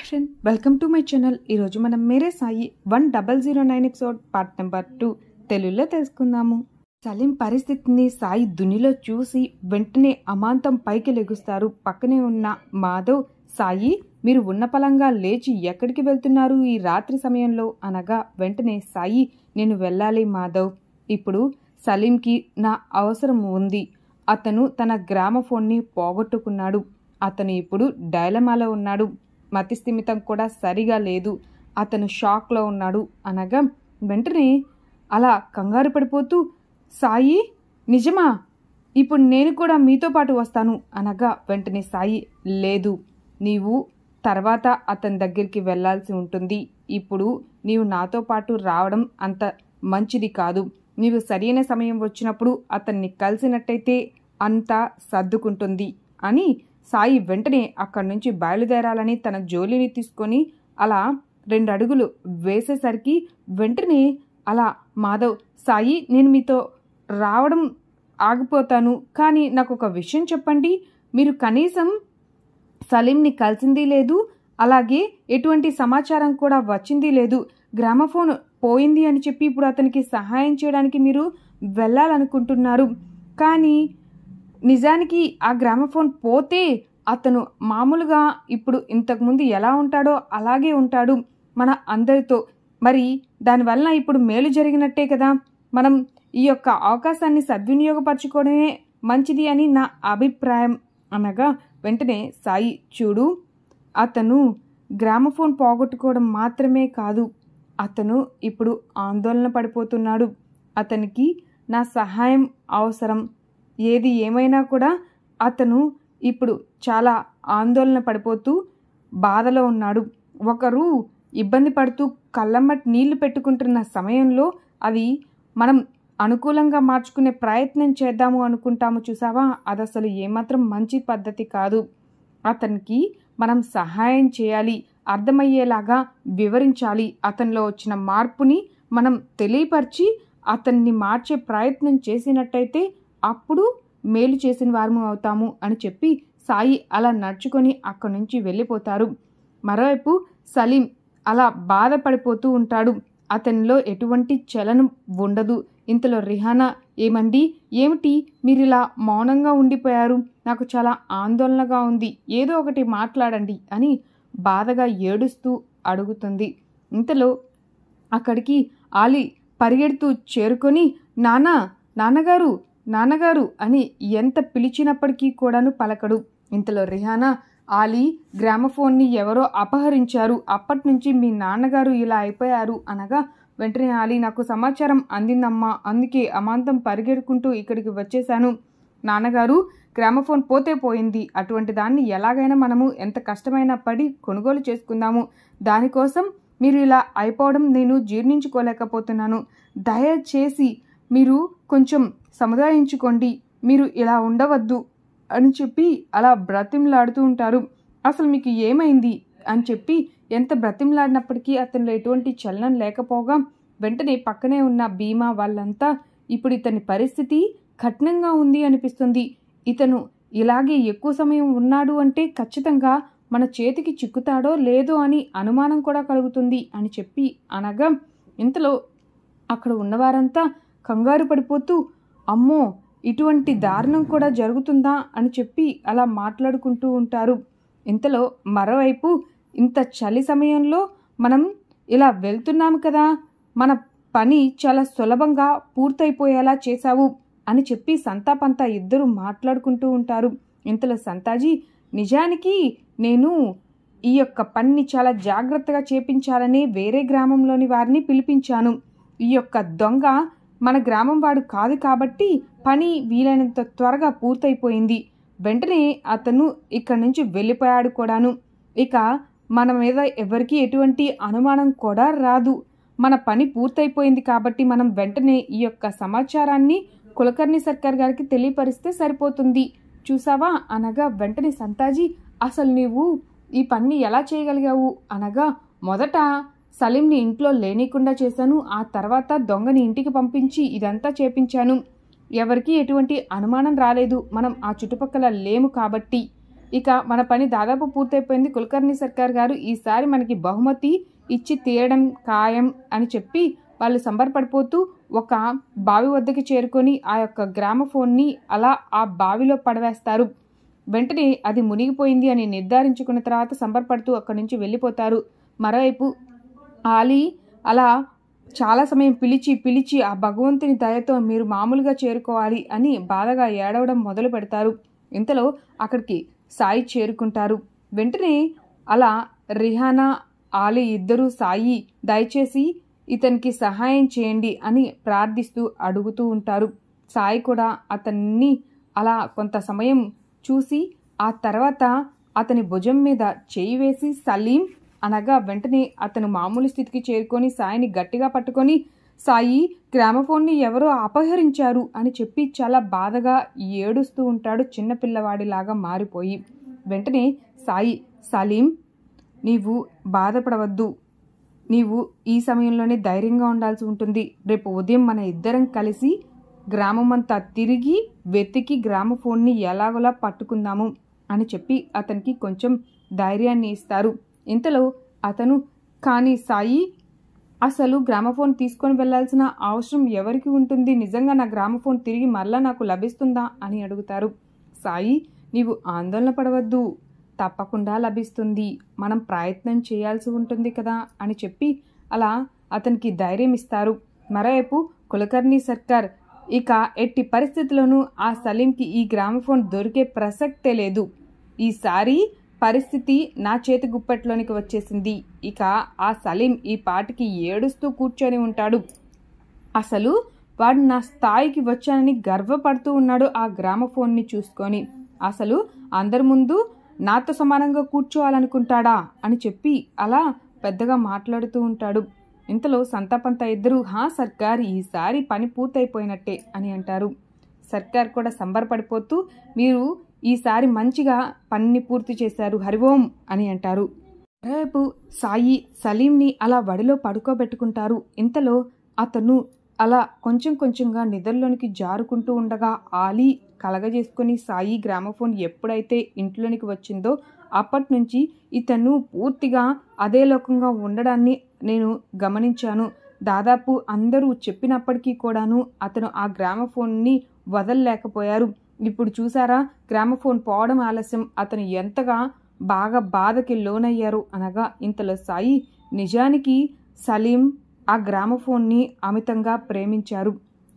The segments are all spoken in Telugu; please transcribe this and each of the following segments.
Friend, welcome to my channel. ఈరోజు మనం Mere Sai 1009 episode part number 2 తెలుగులో తెలుసుకుందాము. సలీం పరిస్థితిని సాయి దునిలో చూసి వెంటనే అమాంతం పైకి లెగుస్తారు. పక్కనే ఉన్న మాధవ్, సాయి మీరు ఉన్న పలంగా లేచి ఎక్కడికి వెళ్తున్నారు ఈ రాత్రి సమయంలో అనగా వెంటనే సాయి నేను వెళ్ళాలి మాధవ్, ఇప్పుడు సలీంకి నా అవసరం ఉంది. అతను తన గ్రామఫోన్ని పోగొట్టుకున్నాడు. అతను ఇప్పుడు డైలమాలో ఉన్నాడు. మతిస్థిమితం కూడా సరిగా లేదు. అతను షాక్లో ఉన్నాడు అనగా వెంటనే అలా కంగారు పడిపోతూ, సాయి నిజమా? ఇప్పుడు నేను కూడా మీతో పాటు వస్తాను అనగా వెంటనే సాయి, లేదు, నీవు తర్వాత అతని దగ్గరికి వెళ్ళాల్సి ఉంటుంది. ఇప్పుడు నీవు నాతో పాటు రావడం అంత మంచిది కాదు. నీవు సరైన సమయం వచ్చినప్పుడు అతన్ని కలిసినట్టయితే అంతా సర్దుకుంటుంది అని సాయి వెంటనే అక్కడి నుంచి బయలుదేరాలని తన జోలిని తీసుకొని అలా 2 అడుగులు వేసేసరికి వెంటనే అలా మాధవ్, సాయి నేను మీతో రావడం ఆగిపోతాను, కానీ నాకు ఒక విషయం చెప్పండి, మీరు కనీసం సలీంని కలిసింది లేదు, అలాగే ఎటువంటి సమాచారం కూడా వచ్చింది లేదు. గ్రామఫోన్ పోయింది అని చెప్పి ఇప్పుడు అతనికి సహాయం చేయడానికి మీరు వెళ్ళాలనుకుంటున్నారు, కానీ నిజానికి ఆ గ్రామఫోన్ పోతే అతను మామూలుగా ఇప్పుడు ఇంతకుముందు ఎలా ఉంటాడో అలాగే ఉంటాడు మన అందరితో. మరి దానివల్ల ఇప్పుడు మేలు జరిగినట్టే కదా. మనం ఈ యొక్క అవకాశాన్ని సద్వినియోగపరచుకోవడమే మంచిది అని నా అభిప్రాయం అనగా వెంటనే సాయి, చూడు, అతను గ్రామఫోన్ పోగొట్టుకోవడం మాత్రమే కాదు, అతను ఇప్పుడు ఆందోళన పడిపోతున్నాడు. అతనికి నా సహాయం అవసరం. ఏది ఏమైనా కూడా అతను ఇప్పుడు చాలా ఆందోళన పడిపోతూ బాధలో ఉన్నాడు. ఒకరు ఇబ్బంది పడుతూ కళ్ళమ్మటి నీళ్లు పెట్టుకుంటున్న సమయంలో అది మనం అనుకూలంగా మార్చుకునే ప్రయత్నం చేద్దాము అనుకుంటాము చూసావా, అది అసలు ఏమాత్రం మంచి పద్ధతి కాదు. అతనికి మనం సహాయం చేయాలి, అర్థమయ్యేలాగా వివరించాలి. అతనిలో వచ్చిన మార్పుని మనం తెలియపరిచి అతన్ని మార్చే ప్రయత్నం చేసినట్టయితే అప్పుడు మేలు చేసిన వారము అవుతాము అని చెప్పి సాయి అలా నడుచుకొని అక్కడి నుంచి వెళ్ళిపోతారు. మరోవైపు సలీం అలా బాధపడిపోతూ ఉంటాడు. అతనిలో ఎటువంటి చలనం ఉండదు. ఇంతలో రిహానా, ఏమండి, ఏమిటి మీరు ఇలా మౌనంగా ఉండిపోయారు? నాకు చాలా ఆందోళనగా ఉంది, ఏదో ఒకటి మాట్లాడండి అని బాధగా ఏడుస్తూ అడుగుతుంది. ఇంతలో అక్కడికి ఆలీ పరిగెడుతూ చేరుకొని, నాన్నగారు నాన్నగారు అని ఎంత పిలిచినప్పటికీ కూడాను పలకడు. ఇంతలో రిహానా, ఆలీ గ్రామఫోన్ని ఎవరో అపహరించారు, అప్పటి నుంచి మీ నాన్నగారు ఇలా అయిపోయారు అనగా వెంటనే ఆలీ, నాకు సమాచారం అందిందమ్మా, అందుకే అమాంతం పరిగెడుకుంటూ ఇక్కడికి వచ్చేశాను. నాన్నగారు గ్రామఫోన్ పోతే పోయింది, అటువంటి దాన్ని ఎలాగైనా మనము ఎంత కష్టమైనా పడి కొనుగోలు చేసుకుందాము. దానికోసం మీరు ఇలా అయిపోవడం నేను జీర్ణించుకోలేకపోతున్నాను. దయచేసి మీరు కొంచెం సముదాయించుకోండి, మీరు ఇలా ఉండవద్దు అని చెప్పి అలా బ్రతిమలాడుతూ ఉంటారు. అసలు మీకు ఏమైంది అని చెప్పి ఎంత బ్రతిమలాడినప్పటికీ అతనిలో ఎటువంటి చలనం లేకపోగా వెంటనే పక్కనే ఉన్న భీమా వాళ్ళంతా ఇప్పుడు ఇతని పరిస్థితి కఠినంగా ఉంది అనిపిస్తుంది, ఇతను ఇలాగే ఎక్కువ సమయం ఉన్నాడు అంటే ఖచ్చితంగా మన చేతికి చిక్కుతాడో లేదో అని అనుమానం కూడా కలుగుతుంది అని చెప్పి అనగా ఇంతలో అక్కడ ఉన్నవారంతా కంగారు పడిపోతూ, అమ్మో, ఇటువంటి దారుణం కూడా జరుగుతుందా అని చెప్పి అలా మాట్లాడుకుంటూ ఉంటారు. ఇంతలో మరోవైపు ఇంత చలి సమయంలో మనం ఇలా వెళ్తున్నాము కదా, మన పని చాలా సులభంగా పూర్తయిపోయేలా చేశావు అని చెప్పి సంతాపంతా ఇద్దరు మాట్లాడుకుంటూ ఉంటారు. ఇంతలో సంతాజీ, నిజానికి నేను ఈ యొక్క పనిని చాలా జాగ్రత్తగా చేపించాలని వేరే గ్రామంలోని వారిని పిలిపించాను. ఈ యొక్క దొంగ మన గ్రామం వాడు కాదు కాబట్టి పని వీలైనంత త్వరగా పూర్తయిపోయింది. వెంటనే అతను ఇక్కడి నుంచి వెళ్ళిపోయాడు కూడాను. ఇక మన మీద ఎవరికి ఎటువంటి అనుమానం కూడా రాదు. మన పని పూర్తయిపోయింది కాబట్టి మనం వెంటనే ఈ యొక్క సమాచారాన్ని కులకర్ణి సర్కార్ గారికి తెలియపరిస్తే సరిపోతుంది చూసావా అనగా వెంటనే సంతాజీ, అసలు నీవు ఈ పని ఎలా చేయగలిగావు అనగా మొదట సలీంని ఇంట్లో లేనీకుండా చేశాను, ఆ తర్వాత దొంగని ఇంటికి పంపించి ఇదంతా చేపించాను. ఎవరికి ఎటువంటి అనుమానం రాలేదు, మనం ఆ చుట్టుపక్కల లేము కాబట్టి ఇక మన పని దాదాపు పూర్తయిపోయింది. కులకర్ణి సర్కార్ గారు ఈసారి మనకి బహుమతి ఇచ్చి తీయడం ఖాయం అని చెప్పి వాళ్ళు సంబరపడిపోతూ ఒక బావి వద్దకి చేరుకొని ఆ యొక్క గ్రామఫోన్ని అలా ఆ బావిలో పడవేస్తారు. వెంటనే అది మునిగిపోయింది అని నిర్ధారించుకున్న తర్వాత సంబరపడుతూ అక్కడి నుంచి వెళ్ళిపోతారు. మరోవైపు ఆలీ అలా చాలా సమయం పిలిచి ఆ భగవంతుని దయతో మీరు మామూలుగా చేరుకోవాలి అని బాధగా ఏడవడం మొదలు పెడతారు. ఇంతలో అక్కడికి సాయి చేరుకుంటారు. వెంటనే అలా రిహానా ఆలీ ఇద్దరూ సాయి దయచేసి ఇతనికి సహాయం చేయండి అని ప్రార్థిస్తూ అడుగుతూ ఉంటారు. సాయి కూడా అతన్ని అలా కొంత సమయం చూసి ఆ తర్వాత అతని భుజం మీద చేయి వేసి సలీం అనగా వెంటనే అతను మామూలు స్థితికి చేరుకొని సాయిని గట్టిగా పట్టుకొని సాయి గ్రామఫోన్ని ఎవరో అపహరించారు అని చెప్పి చాలా బాధగా ఏడుస్తూ ఉంటాడు, చిన్నపిల్లవాడిలాగా మారిపోయి. వెంటనే సాయి సలీం నీవు బాధపడవద్దు, నీవు ఈ సమయంలోనే ధైర్యంగా ఉండాల్సి ఉంటుంది. రేపు ఉదయం మన ఇద్దరం కలిసి గ్రామమంతా తిరిగి వెతికి గ్రామఫోన్ని ఎలాగోలా పట్టుకుందాము అని చెప్పి అతనికి కొంచెం ధైర్యాన్ని ఇస్తారు. ఇంతలో అతను కానీ సాయి అసలు గ్రామఫోన్ తీసుకొని వెళ్లాల్సిన అవసరం ఎవరికి ఉంటుంది? నిజంగా నా గ్రామఫోన్ తిరిగి మరలా నాకు లభిస్తుందా అని అడుగుతారు. సాయి నీవు ఆందోళన పడవద్దు, తప్పకుండా లభిస్తుంది, మనం ప్రయత్నం చేయాల్సి ఉంటుంది కదా అని చెప్పి అలా అతనికి ధైర్యం ఇస్తారు. మరోవైపు కులకర్ణి సర్కార్ ఇక ఎట్టి పరిస్థితుల్లోనూ ఆ సలీంకి ఈ గ్రామఫోన్ దొరికే ప్రసక్తే లేదు, ఈసారి పరిస్థితి నా చేతి గుప్పెట్లోనికి వచ్చేసింది. ఇక ఆ సలీం ఈ పాటికి ఏడుస్తూ కూర్చొని ఉంటాడు. అసలు వాడు నా స్థాయికి వచ్చానని గర్వపడుతూ ఉన్నాడు ఆ గ్రామఫోన్ని చూసుకొని. అసలు అందరి ముందు నాతో సమానంగా కూర్చోవాలనుకుంటాడా అని చెప్పి అలా పెద్దగా మాట్లాడుతూ ఉంటాడు. ఇంతలో సంతాపంతా ఇద్దరు సర్కార్ ఈసారి పని పూర్తయిపోయినట్టే అని అంటారు. సర్కార్ కూడా సంబరపడిపోతూ మీరు ఈసారి మంచిగా పని పూర్తి చేశారు, హరిఓం అని అంటారు. రేపు సాయి సలీంని అలా వడిలో పడుకోబెట్టుకుంటారు. ఇంతలో అతను అలా కొంచెం కొంచెంగా నిద్రలోనికి జారుకుంటూ ఉండగా ఆలీ కలగజేసుకుని సాయి గ్రామఫోన్ ఎప్పుడైతే ఇంట్లోనికి వచ్చిందో అప్పటి నుంచి ఇతను పూర్తిగా అదే లోకంగా ఉండడాన్ని నేను గమనించాను. దాదాపు అందరూ చెప్పినప్పటికీ కూడాను అతను ఆ గ్రామఫోన్ని వదలలేకపోయారు. ఇప్పుడు చూసారా గ్రామఫోన్ పోవడం ఆలస్యం, అతను ఎంతగా బాగా బాధకి లోనయ్యారు అనగా ఇంతలో సాయి నిజానికి సలీం ఆ గ్రామఫోన్ని అమితంగా ప్రేమించారు.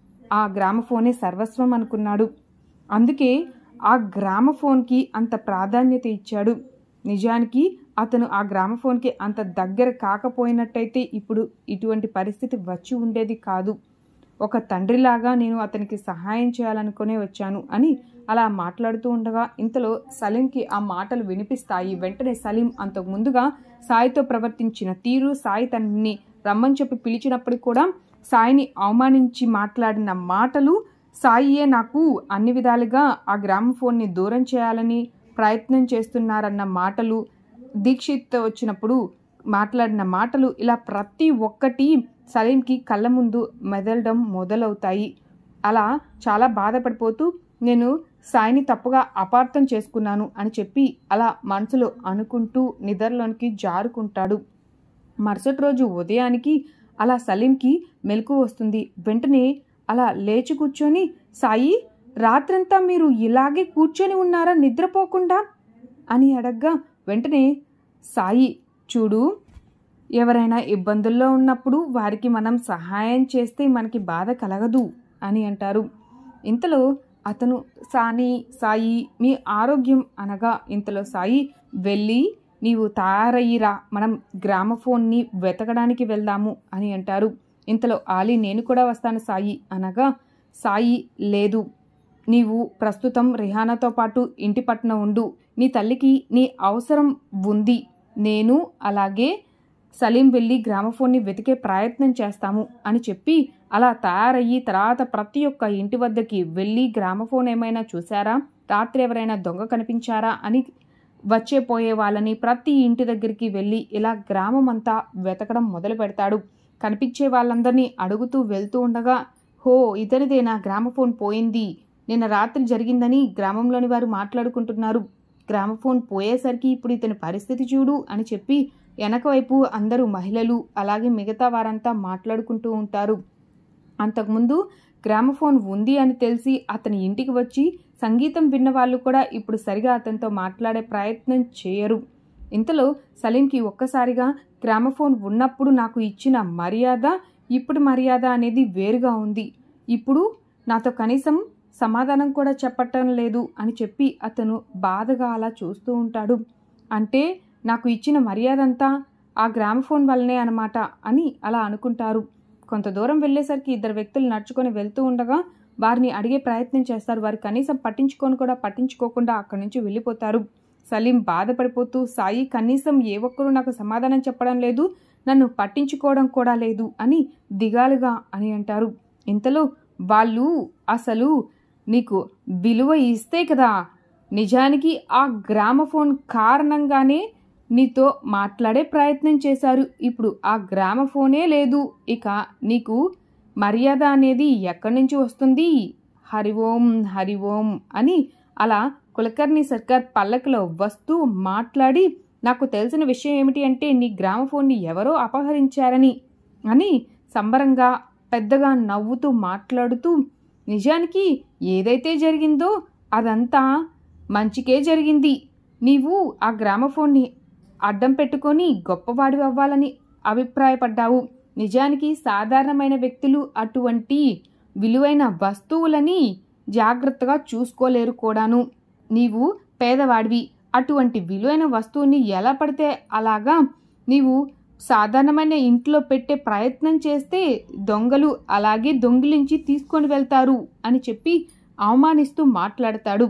ఆ గ్రామఫోనే సర్వస్వం అనుకున్నాడు. అందుకే ఆ గ్రామఫోన్కి అంత ప్రాధాన్యత ఇచ్చాడు. నిజానికి అతను ఆ గ్రామఫోన్కి అంత దగ్గర కాకపోయినట్టయితే ఇప్పుడు ఇటువంటి పరిస్థితి వచ్చి ఉండేది కాదు. ఒక తండ్రిలాగా నేను అతనికి సహాయం చేయాలనుకునే వచ్చాను అని అలా మాట్లాడుతూ ఉండగా ఇంతలో సలీంకి ఆ మాటలు వినిపిస్తాయి. వెంటనే సలీం అంతకు ముందుగా సాయితో ప్రవర్తించిన తీరు, సాయి తనని రమ్మని చెప్పి పిలిచినప్పటికీ కూడా సాయిని అవమానించి మాట్లాడిన మాటలు, సాయియే నాకు అన్ని విధాలుగా ఆ గ్రామఫోన్ని దూరం చేయాలని ప్రయత్నం చేస్తున్నారన్న మాటలు, దీక్షిత్ వచ్చినప్పుడు మాట్లాడిన మాటలు, ఇలా ప్రతి ఒక్కటి సలీంకి కళ్ళ ముందు మెదలడం మొదలవుతాయి. అలా చాలా బాధపడిపోతూ నేను సాయిని తప్పుగా అపార్థం చేసుకున్నాను అని చెప్పి అలా మనసులో అనుకుంటూ నిద్రలోనికి జారుకుంటాడు. మరుసటి రోజు ఉదయానికి అలా సలీంకి మెలకు వస్తుంది. వెంటనే అలా లేచి కూర్చొని సాయి రాత్రంతా మీరు ఇలాగే కూర్చొని ఉన్నారా నిద్రపోకుండా అని అడగ్గా వెంటనే సాయి చూడు, ఎవరైనా ఇబ్బందుల్లో ఉన్నప్పుడు వారికి మనం సహాయం చేస్తే మనకి బాధ కలగదు అని అంటారు. ఇంతలో అతను సాయి మీ ఆరోగ్యం అనగా ఇంతలో సాయి వెళ్ళి నీవు తయారయ్యిరా, మనం గ్రామఫోన్ని వెతకడానికి వెళ్దాము అని అంటారు. ఇంతలో ఆలీ నేను కూడా వస్తాను సాయి అనగా సాయి లేదు, నీవు ప్రస్తుతం రిహానాతో పాటు ఇంటి పట్టున ఉండు, నీ తల్లికి నీ అవసరం ఉంది, నేను అలాగే సలీం వెళ్ళి గ్రామఫోన్ని వెతికే ప్రయత్నం చేస్తాము అని చెప్పి అలా తయారయ్యి తర్వాత ప్రతి ఒక్క ఇంటి వద్దకి వెళ్ళి గ్రామఫోన్ ఏమైనా చూసారా, రాత్రి ఎవరైనా దొంగ కనిపించారా అని వచ్చేపోయే వాళ్ళని ప్రతి ఇంటి దగ్గరికి వెళ్ళి ఇలా గ్రామం అంతా వెతకడం మొదలు పెడతాడు. కనిపించే వాళ్ళందరినీ అడుగుతూ వెళ్తూ ఉండగా హో ఇతనిదేనా గ్రామఫోన్ పోయింది, నిన్న రాత్రి జరిగిందని గ్రామంలోని వారు మాట్లాడుకుంటున్నారు, గ్రామఫోన్ పోయేసరికి ఇప్పుడు ఇతని పరిస్థితి చూడు అని చెప్పి వెనక వైపు అందరూ మహిళలు అలాగే మిగతా వారంతా మాట్లాడుకుంటూ ఉంటారు. అంతకుముందు గ్రామఫోన్ ఉంది అని తెలిసి అతని ఇంటికి వచ్చి సంగీతం విన్న వాళ్ళు కూడా ఇప్పుడు సరిగా అతనితో మాట్లాడే ప్రయత్నం చేయరు. ఇంతలో సలీంకి ఒక్కసారిగా గ్రామఫోన్ ఉన్నప్పుడు నాకు ఇచ్చిన మర్యాద ఇప్పుడు మర్యాద అనేది వేరుగా ఉంది, ఇప్పుడు నాతో కనీసం సమాధానం కూడా చెప్పటం లేదు అని చెప్పి అతను బాధగా అలా చూస్తూ ఉంటాడు. అంటే నాకు ఇచ్చిన మర్యాద అంతా ఆ గ్రామఫోన్ వల్లనే అన్నమాట అని అలా అనుకుంటారు. కొంత దూరం వెళ్ళేసరికి ఇద్దరు వ్యక్తులు నడుచుకొని వెళ్తూ ఉండగా వారిని అడిగే ప్రయత్నం చేస్తారు. వారు కనీసం పట్టించుకోకుండా అక్కడి నుంచి వెళ్ళిపోతారు. సలీం బాధపడిపోతూ, సాయి కనీసం ఏ ఒక్కరూ నాకు సమాధానం చెప్పడం లేదు, నన్ను పట్టించుకోవడం కూడా లేదు అని దిగాలుగా అని అంటారు. ఇంతలో వాళ్ళు అసలు నీకు విలువ ఇస్తే కదా, నిజానికి ఆ గ్రామఫోన్ కారణంగానే నీతో మాట్లాడే ప్రయత్నం చేశారు, ఇప్పుడు ఆ గ్రామఫోనే లేదు, ఇక నీకు మర్యాద అనేది ఎక్కడి నుంచి వస్తుంది? హరి ఓం హరి ఓం అని అలా కులకర్ణి సర్కార్ పల్లకిలో వస్తూ మాట్లాడి, నాకు తెలిసిన విషయం ఏమిటి అంటే నీ గ్రామఫోన్ని ఎవరో అపహరించారని అని సంబరంగా పెద్దగా నవ్వుతూ మాట్లాడుతూ, నిజానికి ఏదైతే జరిగిందో అదంతా మంచికే జరిగింది, నీవు ఆ గ్రామఫోన్ని అడ్డం పెట్టుకొని గొప్పవాడి అవ్వాలని అభిప్రాయపడ్డావు, నిజానికి సాధారణమైన వ్యక్తులు అటువంటి విలువైన వస్తువులని జాగ్రత్తగా చూసుకోలేరు కూడాను, నీవు పేదవాడివి, అటువంటి విలువైన వస్తువుని ఎలా పడితే అలాగా నీవు సాధారణమైన ఇంట్లో పెట్టే ప్రయత్నం చేస్తే దొంగలు అలాగే దొంగిలించి తీసుకొని వెళ్తారు అని చెప్పి అవమానిస్తూ మాట్లాడతాడు.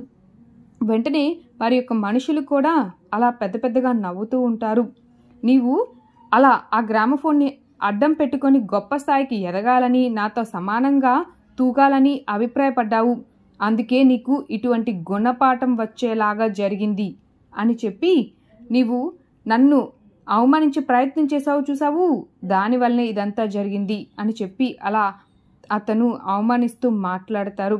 వెంటనే వారి యొక్క మనుషులు కూడా అలా పెద్ద పెద్దగా నవ్వుతూ ఉంటారు. నీవు అలా ఆ గ్రామఫోన్ని అడ్డం పెట్టుకొని గొప్ప స్థాయికి ఎదగాలని, నాతో సమానంగా తూగాలని అభిప్రాయపడ్డావు, అందుకే నీకు ఇటువంటి గుణపాఠం వచ్చేలాగా జరిగింది అని చెప్పి నీవు నన్ను అవమానించే ప్రయత్నం చేసావు చూసావు, దానివల్లనే ఇదంతా జరిగింది అని చెప్పి అలా అతను అవమానిస్తూ మాట్లాడతారు.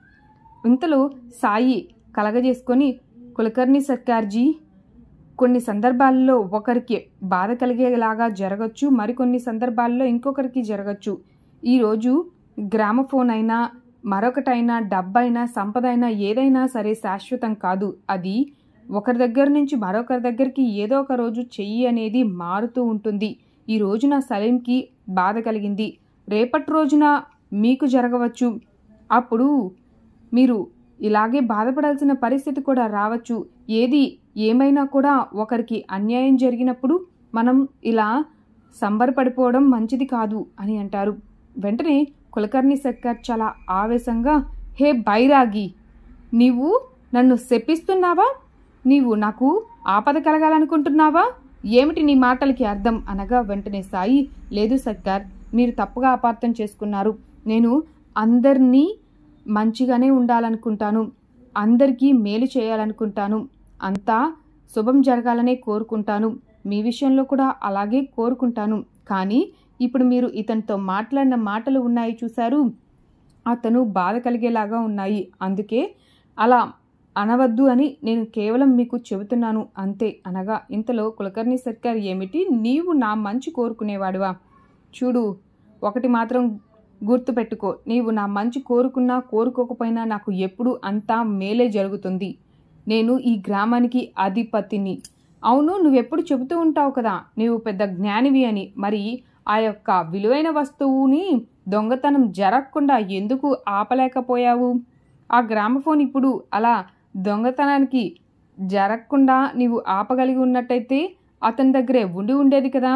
ఇంతలో సాయి కలగజేసుకొని, కులకర్ణి సర్కార్జీ, కొన్ని సందర్భాల్లో ఒకరికి బాధ కలిగేలాగా జరగచ్చు, మరికొన్ని సందర్భాల్లో ఇంకొకరికి జరగచ్చు, ఈరోజు గ్రామఫోన్ అయినా మరొకటైనా డబ్బైనా సంపద అయినా ఏదైనా సరే శాశ్వతం కాదు, అది ఒకరి దగ్గర నుంచి మరొకరి దగ్గరికి ఏదో ఒక రోజు చెయ్యి అనేది మారుతూ ఉంటుంది. ఈ రోజున సలీంకి బాధ కలిగింది, రేపటి రోజున మీకు జరగవచ్చు, అప్పుడు మీరు ఇలాగే బాధపడాల్సిన పరిస్థితి కూడా రావచ్చు, ఏది ఏమైనా కూడా ఒకరికి అన్యాయం జరిగినప్పుడు మనం ఇలా సంబరపడిపోవడం మంచిది కాదు అని అంటారు. వెంటనే కులకర్ణి సర్కార్ చాలా ఆవేశంగా, హే బైరాగి, నీవు నన్ను శపిస్తున్నావా? నీవు నాకు ఆపద కలగాలనుకుంటున్నావా? ఏమిటి నీ మాటలకి అర్థం అనగా వెంటనే సాయి, లేదు సర్కార్, మీరు తప్పుగా అపార్థం చేసుకున్నారు, నేను అందరినీ మంచిగానే ఉండాలనుకుంటాను, అందరికీ మేలు చేయాలనుకుంటాను, అంతా శుభం జరగాలనే కోరుకుంటాను, మీ విషయంలో కూడా అలాగే కోరుకుంటాను, కానీ ఇప్పుడు మీరు ఇతనితో మాట్లాడిన మాటలు ఉన్నాయి చూశారు, అతను బాధ కలిగేలాగా ఉన్నాయి, అందుకే అలా అనవద్దు అని నేను కేవలం మీకు చెబుతున్నాను అంతే అనగా, ఇంతలో కులకర్ణి సర్కార్, ఏమిటి నీవు నా మంచి కోరుకునేవాడువా? చూడు, ఒకటి మాత్రం గుర్తుపెట్టుకో, నీవు నా మంచి కోరుకున్నా కోరుకోకపోయినా నాకు ఎప్పుడు అంతా మేలే జరుగుతుంది, నేను ఈ గ్రామానికి అధిపతిని. అవును, నువ్వెప్పుడు చెబుతూ ఉంటావు కదా నీవు పెద్ద జ్ఞానివి అని, మరి ఆ యొక్క విలువైన వస్తువుని దొంగతనం జరగకుండా ఎందుకు ఆపలేకపోయావు? ఆ గ్రామఫోన్ ఇప్పుడు అలా దొంగతనానికి జరగకుండా నీవు ఆపగలిగి ఉన్నట్టయితే అతని దగ్గరే ఉండేది కదా.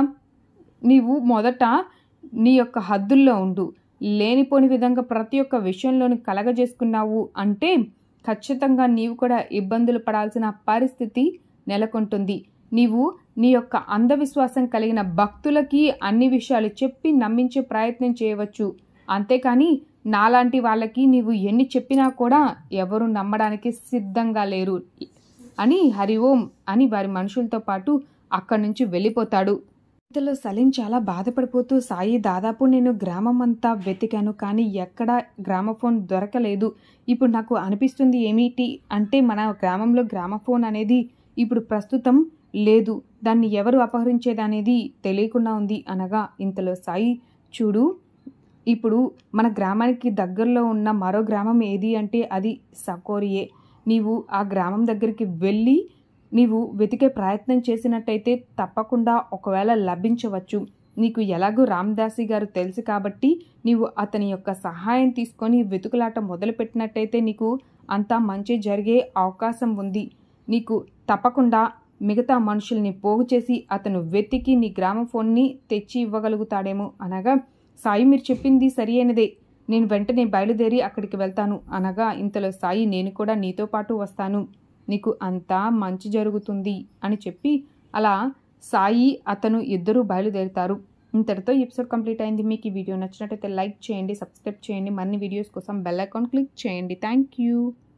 నీవు మొదట నీ యొక్క హద్దుల్లో ఉండు, లేనిపోని విధంగా ప్రతి ఒక్క విషయంలోని కలగజేసుకున్నావు అంటే ఖచ్చితంగా నీవు కూడా ఇబ్బందులు పడాల్సిన పరిస్థితి నెలకొంటుంది. నీవు నీ యొక్క అంధవిశ్వాసం కలిగిన భక్తులకి అన్ని విషయాలు చెప్పి నమ్మించే ప్రయత్నం చేయవచ్చు, అంతేకాని నాలాంటి వాళ్ళకి నీవు ఎన్ని చెప్పినా కూడా ఎవరు నమ్మడానికి సిద్ధంగా లేరు అని హరి ఓం అని వారి మనుషులతో పాటు అక్కడి నుంచి వెళ్ళిపోతాడు. ఇంతలో సలీం చాలా బాధపడిపోతూ, సాయి దాదాపు నేను గ్రామం అంతా వెతికాను కానీ ఎక్కడా గ్రామఫోన్ దొరకలేదు. ఇప్పుడు నాకు అనిపిస్తుంది ఏమిటి అంటే మన గ్రామంలో గ్రామఫోన్ అనేది ఇప్పుడు ప్రస్తుతం లేదు. దాన్ని ఎవరు అపహరించేదనేది తెలియకుండా ఉంది అనగా, ఇంతలో సాయి చూడు, ఇప్పుడు మన గ్రామానికి దగ్గరలో ఉన్న మరో గ్రామం ఏది అంటే అది సకోరియే. నీవు ఆ గ్రామం దగ్గరికి వెళ్ళి నీవు వెతికే ప్రయత్నం చేసినట్టయితే తప్పకుండా ఒకవేళ లభించవచ్చు. నీకు ఎలాగూ రామదాసి గారు తెలుసు కాబట్టి నీవు అతని యొక్క సహాయం తీసుకొని వెతుకులాట మొదలుపెట్టినట్టయితే నీకు అంతా మంచి జరిగే అవకాశం ఉంది. నీకు తప్పకుండా మిగతా మనుషుల్ని పోగు చేసి అతను వెతికి నీ గ్రామఫోన్ని తెచ్చి ఇవ్వగలుగుతాడేమో అనగా, సాయి మీరు చెప్పింది సరి అయినదే, నేను వెంటనే బయలుదేరి అక్కడికి వెళ్తాను అనగా, ఇంతలో సాయి నేను కూడా నీతో పాటు వస్తాను, నీకు అంతా మంచి జరుగుతుంది అని చెప్పి అలా సాయి అతను ఇద్దరూ బయలుదేరుతారు. ఇంతటితో ఎపిసోడ్ కంప్లీట్ అయింది. మీకు ఈ వీడియో నచ్చినట్టయితే లైక్ చేయండి, సబ్స్క్రైబ్ చేయండి. మరిన్ని వీడియోస్ కోసం బెల్ ఐకాన్ క్లిక్ చేయండి. Thank you.